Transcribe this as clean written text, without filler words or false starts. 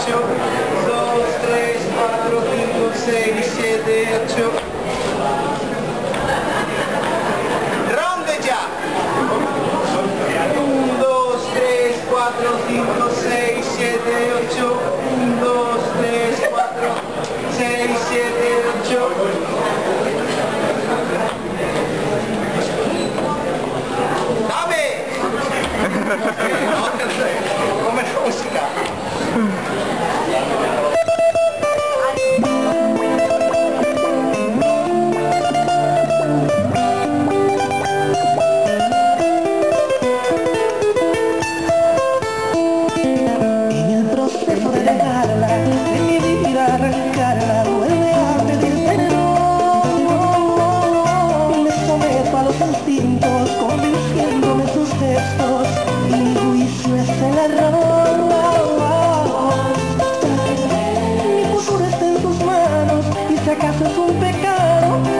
8, 2, 3, 4, 5, 6, 7, 8. ¡Ronde ya! 1, 2, 3, 4, 5, 6, 7, 8. 1, 2, 3, 4, 6, 7, 8. Come música. En el proceso de dejarla, de mi vida arrancarla, vuelve a pedir perdón. Me someto a los instintos, convenciéndome sus textos, y mi juicio es el error. Mi futuro está en tus manos, y si acaso es un pecado,